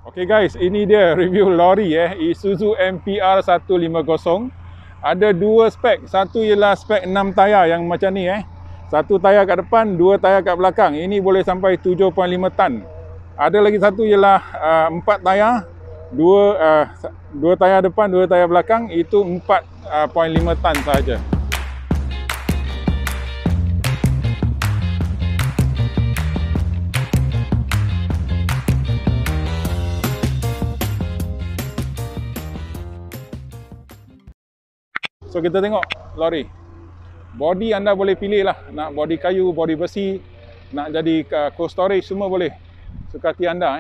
Okay guys, ini dia review lori Isuzu MPR 150. Ada dua spek. Satu ialah spek 6 tayar yang macam ni Satu tayar kat depan, dua tayar kat belakang. Ini boleh sampai 7.5 tan. Ada lagi satu ialah 4 tayar. Dua tayar depan, dua tayar belakang. Itu 4.5 tan sahaja. So kita tengok lori. Body anda boleh pilih lah. Nak body kayu, body besi, nak jadi cold storage, semua boleh. Suka hati anda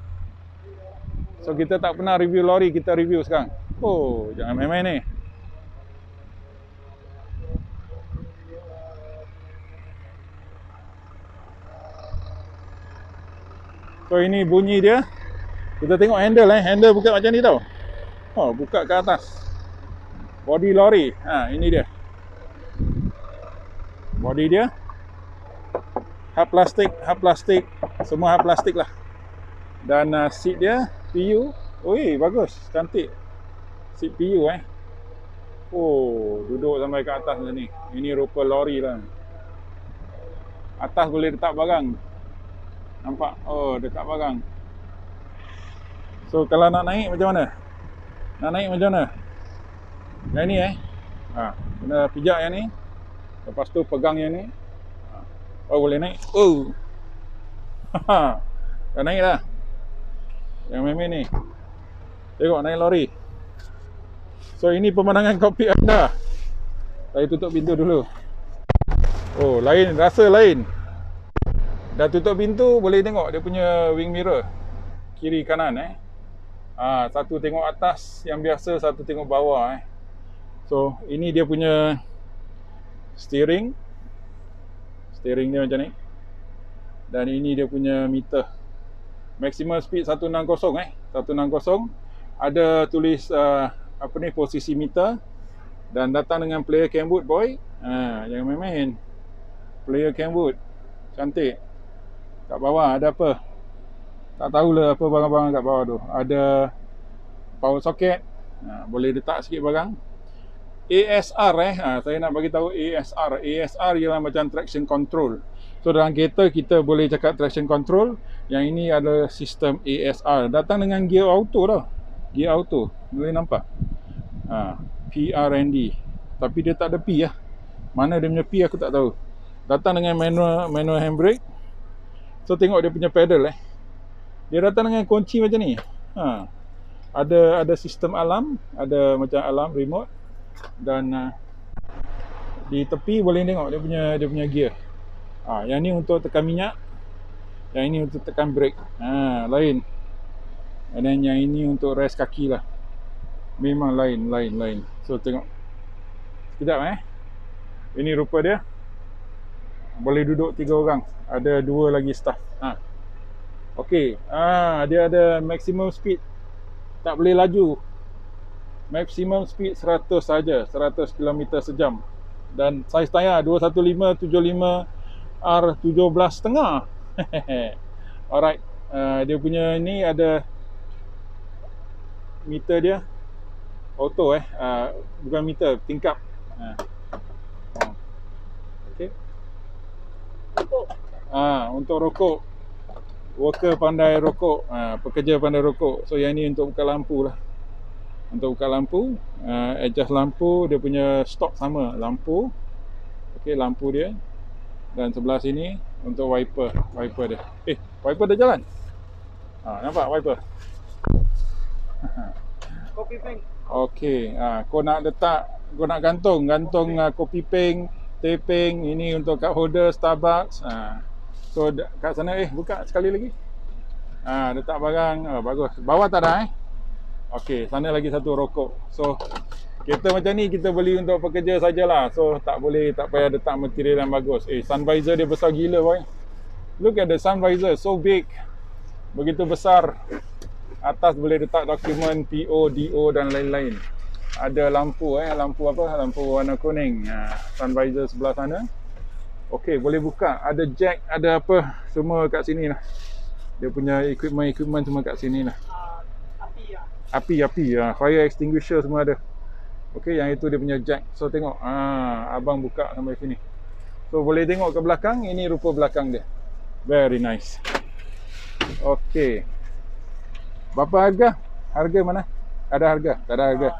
So kita tak pernah review lori, kita review sekarang. Oh, jangan main-main ni. So ini bunyi dia. Kita tengok handle Handle buka macam ni tau. Oh, buka ke atas. Body lori, ini dia. Body dia hard plastik, semua hard plastik lah. Dan seat dia PU, oi bagus, cantik. Seat PU Oh, duduk sampai ke atas macam ni. Ini rupa lori lah. Atas boleh letak barang. Nampak? Oh, letak barang. So kalau nak naik macam mana? Nak naik macam mana? Yang ni kena pijak yang ni. Lepas tu pegang yang ni. Oh, boleh naik. Oh. Dah naik dah. Yang main-main ni. Tengok naik lori. So ini pemandangan kokpit anda. Saya tutup pintu dulu. Oh, lain, rasa lain. Dah tutup pintu, boleh tengok dia punya wing mirror. Kiri kanan satu tengok atas yang biasa, satu tengok bawah So ini dia punya steering. Steering dia macam ni. Dan ini dia punya meter. Maximum speed 160 160. Ada tulis posisi meter. Dan datang dengan player camboot boy. Jangan main-main. Player camboot. Cantik. Kat bawah ada apa? Tak tahulah apa barang-barang kat bawah tu. Ada power socket. Boleh letak sikit barang. ASR saya nak bagi tahu ASR. ASR ialah macam traction control. So dalam kereta kita boleh cakap traction control. Yang ini adalah sistem ASR. Datang dengan gear auto tau. Gear auto. Boleh nampak? PRND. Tapi dia tak ada P Mana dia punya P aku tak tahu. Datang dengan manual handbrake. So tengok dia punya pedal Dia datang dengan kunci macam ni. Ada sistem alarm, ada macam alarm remote. Dan di tepi boleh tengok dia punya gear. Yang ni untuk tekan minyak. Yang ini untuk tekan brake. Lain. Dan yang ini untuk rest kaki lah. Memang lain. So tengok. Sekejap Ini rupa dia. Boleh duduk 3 orang. Ada 2 lagi staff. Okey. Dia ada maximum speed. Tak boleh laju. Maximum speed 100 saja, 100 km sejam. Dan saiz tayar 215 75 R17.5. Alright. Dia punya ni ada meter dia auto bukan meter, tingkap. Okey. Untuk rokok. Worker pandai rokok, pekerja pandai rokok. So yang ni untuk buka lampu lah. Untuk buka lampu, adjust lampu, dia punya stok sama lampu. Okey, lampu dia. Dan sebelah sini untuk wiper dia. Wiper dah jalan. Nampak wiper? Kopi peng. Okey, kau nak letak, kau nak gantung kopi peng, teh peng, ini untuk cup holder Starbucks. So kat sana buka sekali lagi. Letak barang, bagus. Bawah tak ada Okey, sana lagi satu rokok. So kereta macam ni kita beli untuk pekerja sajalah. So tak payah letak material yang bagus. Sun visor dia besar gila boy. Look at the sun visor, so big. Begitu besar. Atas boleh letak dokumen PO, DO dan lain-lain. Ada lampu lampu apa? Lampu warna kuning. Sun visor sebelah sana. Okey, boleh buka. Ada jack, ada apa, semua kat sini lah. Dia punya equipment semua kat sini lah. Api ya. Api, fire extinguisher semua ada. Okey, yang itu dia punya jack. So tengok, abang buka sampai sini. So boleh tengok ke belakang, ini rupa belakang dia. Very nice. Okey. Berapa harga? Harga mana? Ada harga? Tak ada harga.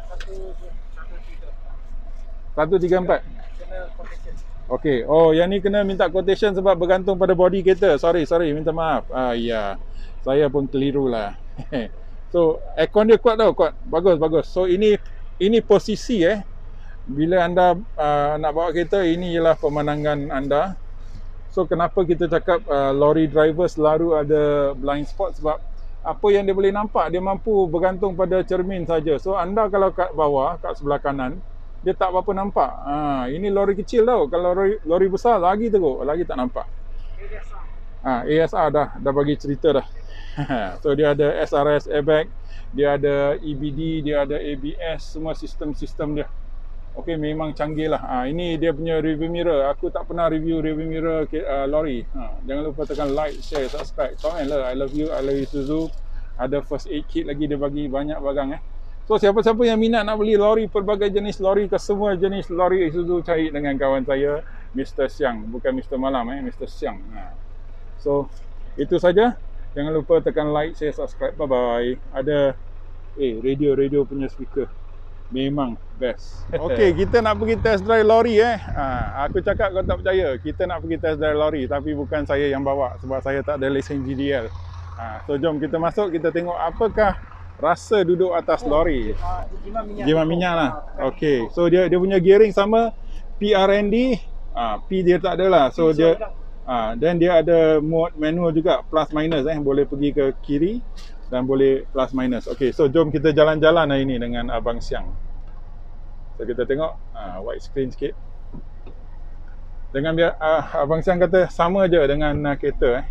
134. Kena quotation. Okey. Oh, yang ni kena minta quotation sebab bergantung pada body kereta. Sorry, minta maaf. Ya. Saya pun keliru lah. So, aircon dia kuat tau, kuat. Bagus. So, ini posisi bila anda nak bawa kereta, ini ialah pemandangan anda. So, kenapa kita cakap lorry driver selalu ada blind spot? Sebab apa yang dia boleh nampak, dia mampu bergantung pada cermin saja. So, anda kalau kat bawah, kat sebelah kanan, dia tak apa-apa nampak. Ini lori kecil tau. Kalau lori besar lagi teruk, lagi tak nampak. ASR dah bagi cerita dah. So dia ada SRS airbag, dia ada EBD, dia ada ABS, semua sistem-sistem dia. Okey, memang canggih lah. Ini dia punya review mirror. Aku tak pernah review mirror lori. Jangan lupa tekan like, share, subscribe. Comment lah. I love you, I love Isuzu. Ada first aid kit lagi, dia bagi banyak barang So siapa-siapa yang minat nak beli lori, pelbagai jenis lori, ke semua jenis lori Isuzu, cari dengan kawan saya Mr. Siang, bukan Mr. Malam Mr. Siang. So itu saja. Jangan lupa tekan like, share, subscribe. Bye bye. Ada radio punya speaker. Memang best. Okey, kita nak pergi test drive lori Aku cakap kau tak percaya. Kita nak pergi test drive lori, tapi bukan saya yang bawa sebab saya tak ada lesen GDL. So jom kita masuk, kita tengok apakah rasa duduk atas lori. Jimat minyak lah. Okey, so dia punya gearing sama PRND. P dia tak ada lah. So dia dan dia ada mode manual juga, plus minus boleh pergi ke kiri dan boleh plus minus. Okey, so jom kita jalan-jalan hari ni dengan Abang Siang. So kita tengok wide screen sikit. Dengan dia Abang Siang kata sama je dengan kereta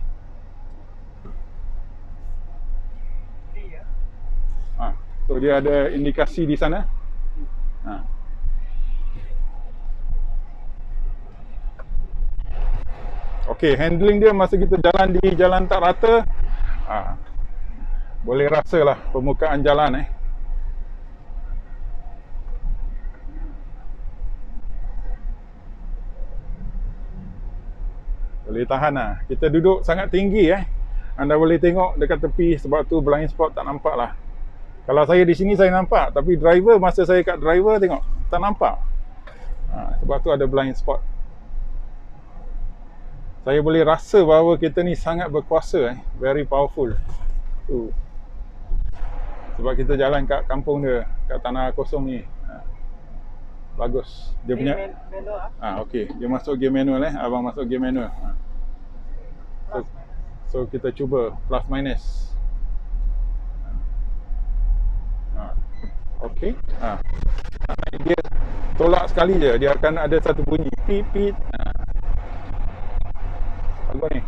So dia ada indikasi di sana. Okey, handling dia masa kita jalan di jalan tak rata, boleh rasalah permukaan jalan Boleh tahan lah. Kita duduk sangat tinggi Anda boleh tengok dekat tepi, sebab tu blind spot tak nampak lah. Kalau saya di sini saya nampak, tapi driver, masa saya kat driver tengok tak nampak. Sebab tu ada blind spot. Saya boleh rasa bahawa kereta ni sangat berkuasa very powerful. Sebab kita jalan kat kampung dia, kat tanah kosong ni. Bagus. Dia punya okey, dia masuk gear manual abang masuk gear manual. So kita cuba plus minus. Okey. Dia tolak sekali je, dia akan ada satu bunyi pip pip. Bagus ni.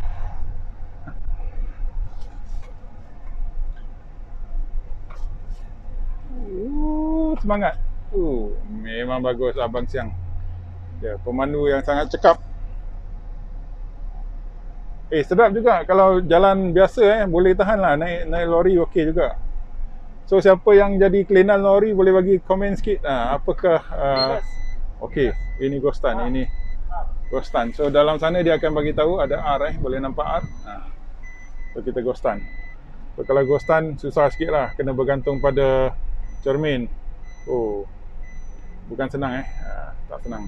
Semangat. Memang bagus Abang Siang. Dia pemandu yang sangat cekap. Sedap juga kalau jalan biasa boleh tahan lah, naik lori okey juga. So siapa yang jadi kelainan lori boleh bagi komen sikit apakah okey, ini Ghostan, ini Ghostan. So dalam sana dia akan bagi tahu ada R boleh nampak R. So kita Ghostan. So kalau Ghostan susah sikit lah, kena bergantung pada cermin. Bukan senang tak senang.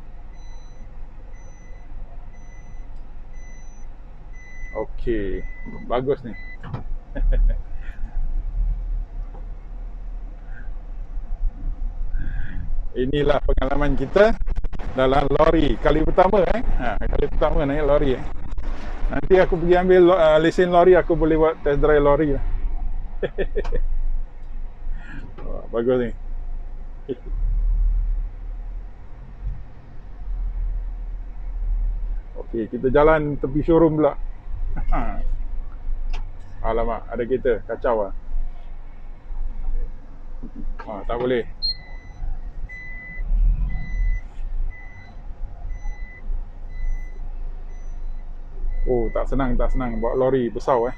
Okey, bagus ni. Inilah pengalaman kita dalam lori kali pertama kali pertama naik lori Nanti aku pergi ambil lesen lori, aku boleh buat test drive lori lah. Bagus ni. Okey, kita jalan tepi showroom pula. Alamak, ada kereta kacau tak boleh. Oh, tak senang bawa lori besar eh.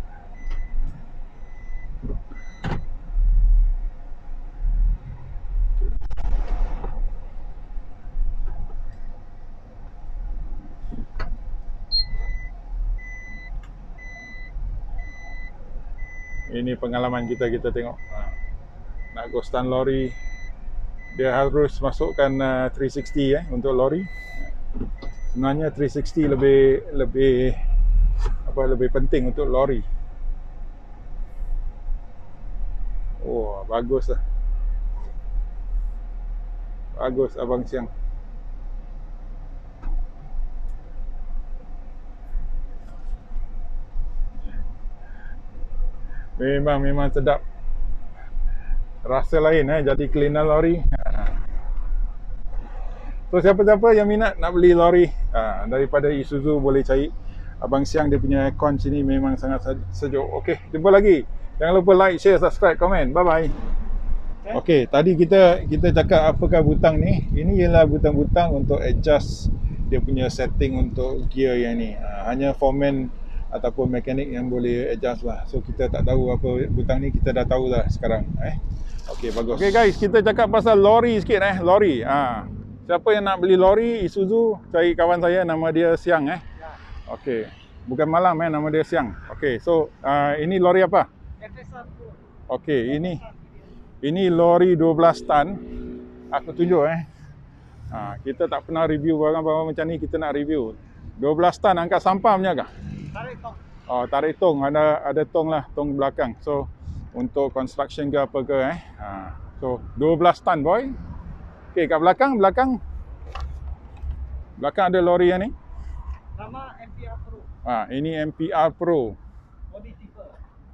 Ini pengalaman kita tengok. Nak go stand lori, dia harus masukkan 360 untuk lori. Sebenarnya 360 lebih penting untuk lori. Oh, bagus lah. Bagus Abang Siang. Memang sedap. Rasa lain jadi cleaner lori. So siapa-siapa yang minat nak beli lori daripada Isuzu, boleh cari Abang Siang. Dia punya aircon sini memang sangat sejuk. Okey, jumpa lagi. Jangan lupa like, share, subscribe, komen. Bye bye. Okey, tadi kita cakap apakah butang ni. Ini ialah butang-butang untuk adjust dia punya setting untuk gear yang ni. Hanya foreman ataupun mekanik yang boleh adjust lah. So kita tak tahu apa butang ni, kita dah tahu lah sekarang. Okey, bagus. Okey guys, kita cakap pasal lori sikit lori. Siapa yang nak beli lori Isuzu, cari kawan saya, nama dia Siang Okey. Bukan Malam nama dia Siang. Okey, so ini lori apa? Okey, ini lori 12 tan. Aku tunjuk kita tak pernah review barang-barang macam ni, kita nak review. 12 tan angkat sampah punya kah? Tarik tong. Oh, tarik tong, ada tong lah, tong belakang. So untuk construction ke apa ke so 12 tan boy. Okey, kat belakang ada lori yang ni. Nama MPR Pro. Ini MPR Pro. Body tipper.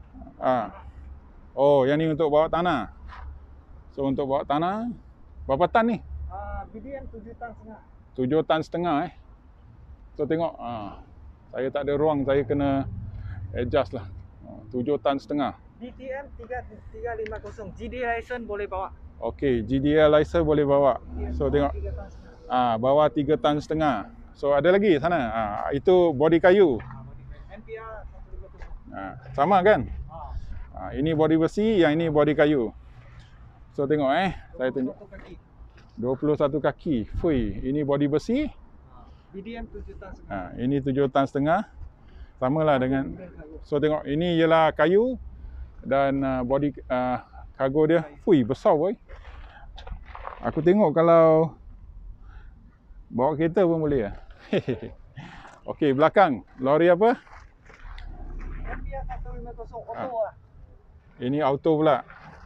Oh, yang ni untuk bawa tanah. So untuk bawa tanah, berapa tan ni? BDM 7 tan setengah. 7 tan setengah So tengok, saya tak ada ruang, saya kena adjust lah. 7 tan setengah. DTM 350. GD license boleh bawa. Okey, GDL license boleh bawa. So tengok, 3 tan setengah. bawa 3 tan setengah. So ada lagi sana. Itu body kayu. MPR 150. Sama kan? Ini body besi, yang ini body kayu. So tengok saya tunjuk. 21 kaki. Fui, ini body besi. BDM 7 tan setengah. Ini 7 tan setengah. Samalah dengan. So tengok, ini ialah kayu dan body kargo dia. Fui, besar boy. Aku tengok kalau bawa kereta pun boleh Okey, belakang lori apa? MPR 150 auto lah. Ini auto pula.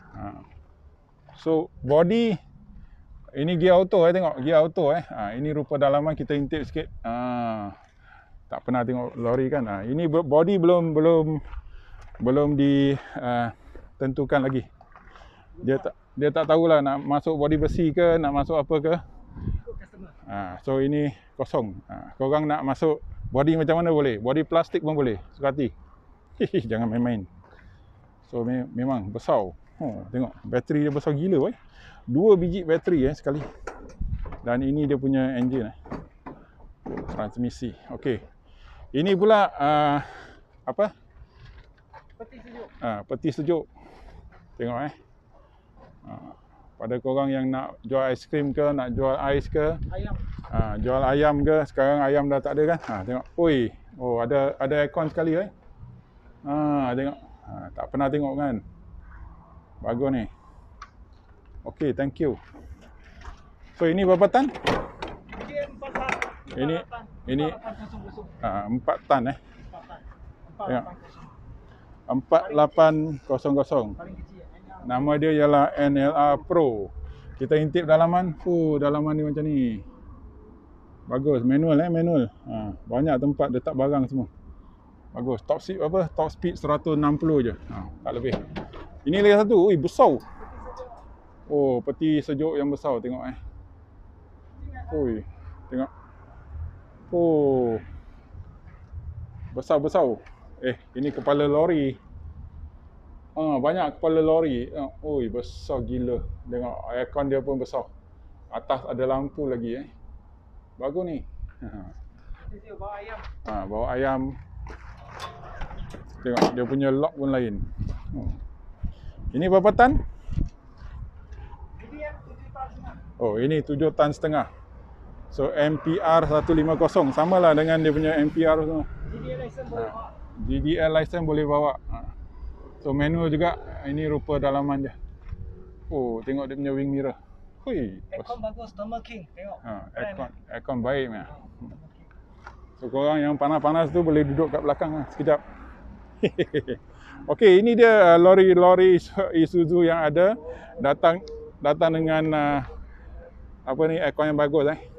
So body ini gear auto tengok, gear auto ini rupa dalaman, kita intip sikit. Tak pernah tengok lori kan. Ini body belum ditentukan lagi. Dia tak tahulah nak masuk body besi ke, nak masuk apa ke. So ini kosong. Korang nak masuk body macam mana boleh. Body plastik pun boleh, suka hati. Jangan main-main. So memang besar. Tengok, bateri dia besar gila boy. 2 biji bateri sekali. Dan ini dia punya engine transmisi. Okey. Ini pula apa? Peti sejuk. Peti sejuk. Tengok pada korang yang nak jual aiskrim ke, nak jual ais ke, Ayam. jual ayam ke, sekarang ayam dah tak ada kan. Tengok. Oi. Oh, ada aircon sekali tengok. Tak pernah tengok kan. Bagus ni. Okey, thank you. So ini berapa tan? BDM 4 tan. Ini 4 tan 4 tan. Tengok. 4800. Paling kecil. Nama dia ialah NLR Pro. Kita intip dalaman. Dalaman ni macam ni. Bagus, manual manual. Banyak tempat letak barang semua. Bagus. Top speed apa? Top speed 160 je. Tak lebih. Ini lagi satu. Besar. Oh, peti sejuk yang besar, tengok tengok. Oh. Besar-besar. Ini kepala lori. Banyak kepala lori. Besar gila. Tengok, aircon dia pun besar. Atas ada lampu lagi Bagus ni. Dia bawa ayam. Bawa ayam. Tengok dia punya lock pun lain. Ini berapa tan? Ini yang 7 tahun setengah. Oh, ini 7 tan setengah. So MPR 150 samalah dengan dia punya MPR tu. GDL license boleh bawa. GDL license boleh bawa. So manual juga. Ini rupa dalaman dia. Oh, tengok dia punya wing mirror. Hui. Aircon bagus, Thermal King. Tengok. Aircon baik meh. So korang yang panas-panas tu boleh duduk kat belakang sekejap. Okey, ini dia lori-lori Isuzu yang ada datang dengan apa ni, aircon yang bagus